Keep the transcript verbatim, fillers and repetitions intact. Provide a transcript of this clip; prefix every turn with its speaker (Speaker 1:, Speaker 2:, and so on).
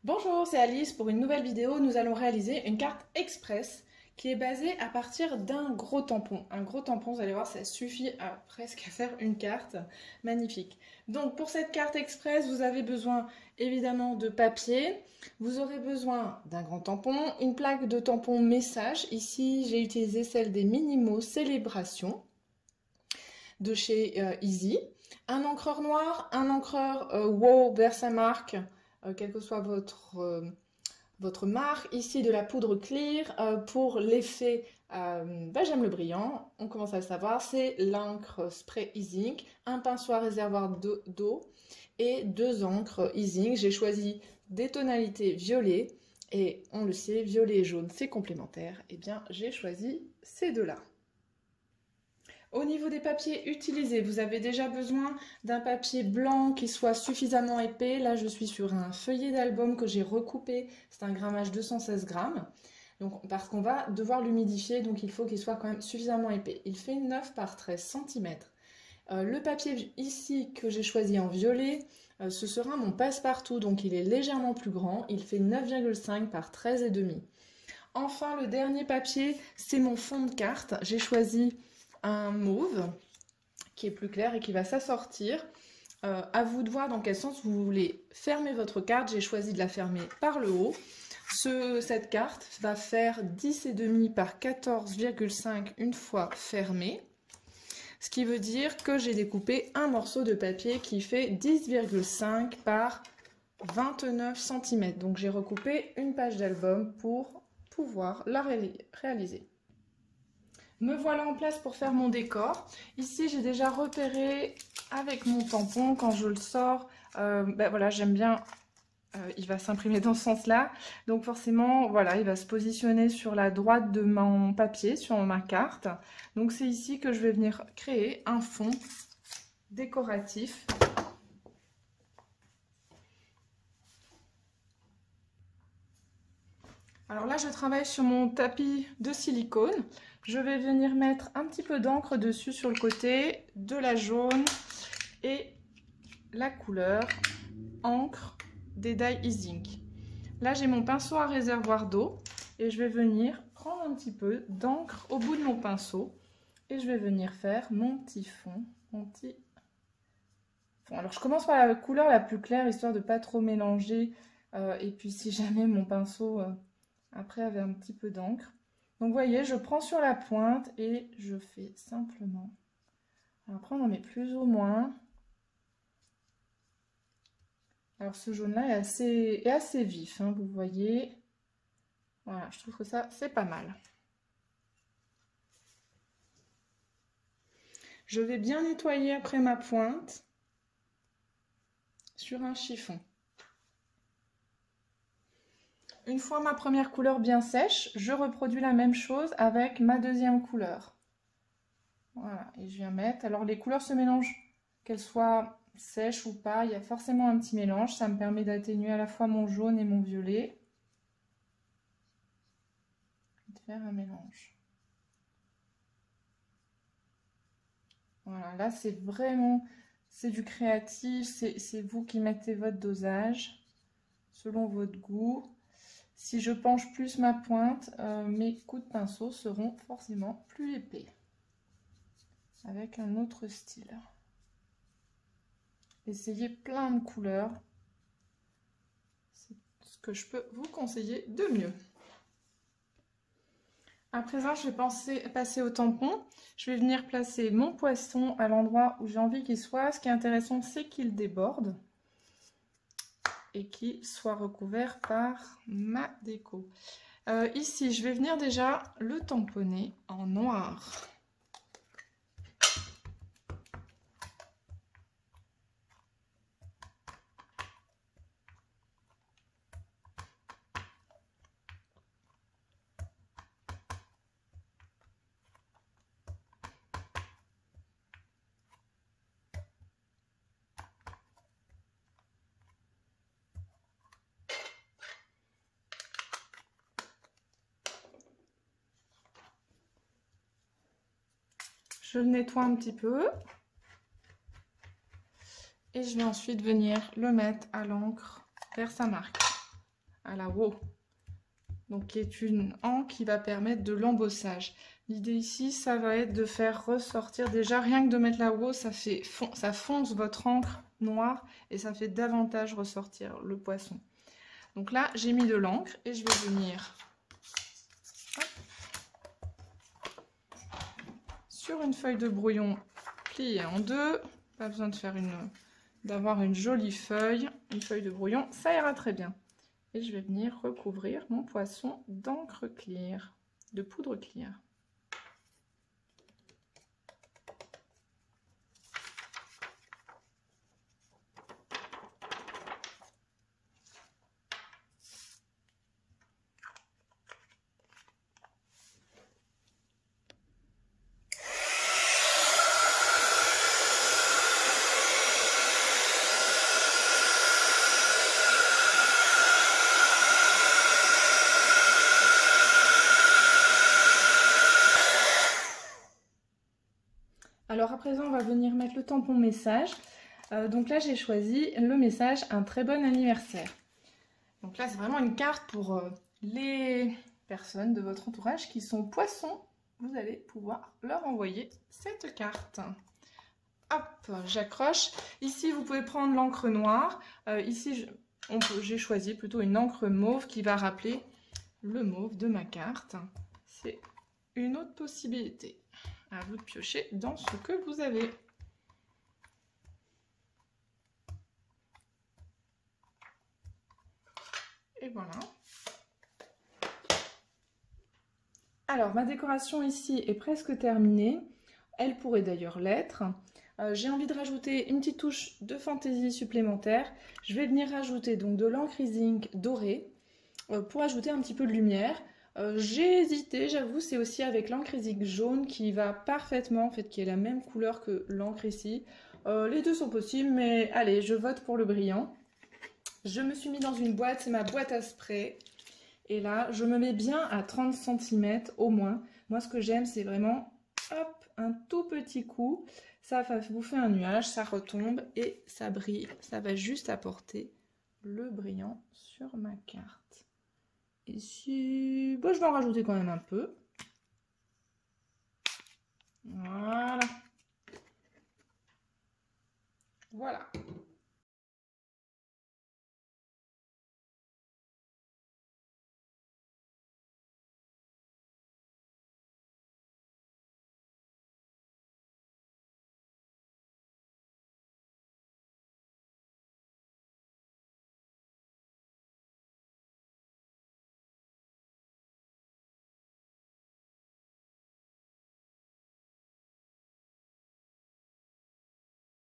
Speaker 1: Bonjour, c'est Alice. Pour une nouvelle vidéo, nous allons réaliser une carte express qui est basée à partir d'un gros tampon. Un gros tampon, vous allez voir, ça suffit à presque à faire une carte magnifique. Donc pour cette carte express, vous avez besoin évidemment de papier. Vous aurez besoin d'un grand tampon, une plaque de tampon message. Ici, j'ai utilisé celle des Minimo Célébration de chez euh, Easy. Un encreur noir, un encreur euh, Wow Versamark, euh, quelle que soit votre, euh, votre marque. Ici de la poudre clear euh, pour l'effet euh, bah, j'aime le brillant, on commence à le savoir, c'est l'encre spray Easy, un pinceau à réservoir d'eau et deux encres Easy. J'ai choisi des tonalités violet et on le sait, violet et jaune c'est complémentaire, et eh bien j'ai choisi ces deux-là. Au niveau des papiers utilisés, vous avez déjà besoin d'un papier blanc qui soit suffisamment épais. Là, je suis sur un feuillet d'album que j'ai recoupé. C'est un grammage deux cent seize grammes. Donc, parce qu'on va devoir l'humidifier, donc il faut qu'il soit quand même suffisamment épais. Il fait neuf par treize centimètres. Euh, le papier ici que j'ai choisi en violet, euh, ce sera mon passe-partout. Donc, il est légèrement plus grand. Il fait neuf virgule cinq par treize virgule cinq. Enfin, le dernier papier, c'est mon fond de carte. J'ai choisi un mauve qui est plus clair et qui va s'assortir. Euh, à vous de voir dans quel sens vous voulez fermer votre carte. J'ai choisi de la fermer par le haut. Ce, cette carte va faire dix virgule cinq par quatorze virgule cinq une fois fermée. Ce qui veut dire que j'ai découpé un morceau de papier qui fait dix virgule cinq par vingt-neuf centimètres. Donc j'ai recoupé une page d'album pour pouvoir la ré réaliser. Me voilà en place pour faire mon décor. Ici, j'ai déjà repéré avec mon tampon, quand je le sors, euh, ben voilà, j'aime bien, euh, il va s'imprimer dans ce sens-là. Donc forcément, voilà, il va se positionner sur la droite de mon papier, sur ma carte. Donc c'est ici que je vais venir créer un fond décoratif. Alors là, je travaille sur mon tapis de silicone. Je vais venir mettre un petit peu d'encre dessus sur le côté, de la jaune et la couleur encre des Die Easing. Là, j'ai mon pinceau à réservoir d'eau et je vais venir prendre un petit peu d'encre au bout de mon pinceau et je vais venir faire mon petit fond, mon petit fond. Alors, je commence par la couleur la plus claire, histoire de ne pas trop mélanger. Euh, et puis, si jamais mon pinceau... Euh, après avec un petit peu d'encre. Donc vous voyez, je prends sur la pointe et je fais simplement. Alors après on en met plus ou moins. Alors ce jaune là est assez, est assez vif, hein, vous voyez. Voilà, je trouve que ça c'est pas mal. Je vais bien nettoyer après ma pointe sur un chiffon. Une fois ma première couleur bien sèche, je reproduis la même chose avec ma deuxième couleur. Voilà, et je viens mettre... Alors les couleurs se mélangent, qu'elles soient sèches ou pas, il y a forcément un petit mélange. Ça me permet d'atténuer à la fois mon jaune et mon violet. De faire un mélange. Voilà, là c'est vraiment... C'est du créatif, c'est vous qui mettez votre dosage, selon votre goût. Si je penche plus ma pointe, euh, mes coups de pinceau seront forcément plus épais. Avec un autre style. Essayez plein de couleurs. C'est ce que je peux vous conseiller de mieux. À présent, je vais penser, passer au tampon. Je vais venir placer mon poisson à l'endroit où j'ai envie qu'il soit. Ce qui est intéressant, c'est qu'il déborde. Et qui soit recouvert par ma déco. Euh, ici, je vais venir déjà le tamponner en noir. Je le nettoie un petit peu. Et je vais ensuite venir le mettre à l'encre Versamark. à la WOW. Donc qui est une encre qui va permettre de l'embossage. L'idée ici, ça va être de faire ressortir, déjà rien que de mettre la WOW, ça, fait, ça fonce votre encre noire et ça fait davantage ressortir le poisson. Donc là, j'ai mis de l'encre et je vais venir hop, sur une feuille de brouillon pliée en deux. Pas besoin de faire une, d'avoir une jolie feuille, une feuille de brouillon, ça ira très bien. Et je vais venir recouvrir mon poisson d'encre clear, de poudre clear. Alors à présent, on va venir mettre le tampon message. Euh, donc là, j'ai choisi le message « Un très bon anniversaire ». Donc là, c'est vraiment une carte pour euh, les personnes de votre entourage qui sont poissons. Vous allez pouvoir leur envoyer cette carte. Hop, j'accroche. Ici, vous pouvez prendre l'encre noire. Euh, ici, j'ai choisi plutôt une encre mauve qui va rappeler le mauve de ma carte. C'est une autre possibilité. À vous de piocher dans ce que vous avez. Et voilà. Alors, ma décoration ici est presque terminée. Elle pourrait d'ailleurs l'être. Euh, J'ai envie de rajouter une petite touche de fantaisie supplémentaire. Je vais venir rajouter donc de l'encre ink dorée euh, pour ajouter un petit peu de lumière. Euh, j'ai hésité, j'avoue, c'est aussi avec l'encre ink jaune qui va parfaitement, en fait, qui est la même couleur que l'encre ici. Euh, les deux sont possibles, mais allez, je vote pour le brillant. Je me suis mis dans une boîte, c'est ma boîte à spray. Et là, je me mets bien à trente centimètres au moins. Moi, ce que j'aime, c'est vraiment, hop, un tout petit coup. Ça va vous faire un nuage, ça retombe et ça brille. Ça va juste apporter le brillant sur ma carte. Ici, bon, je vais en rajouter quand même un peu. Voilà. Voilà.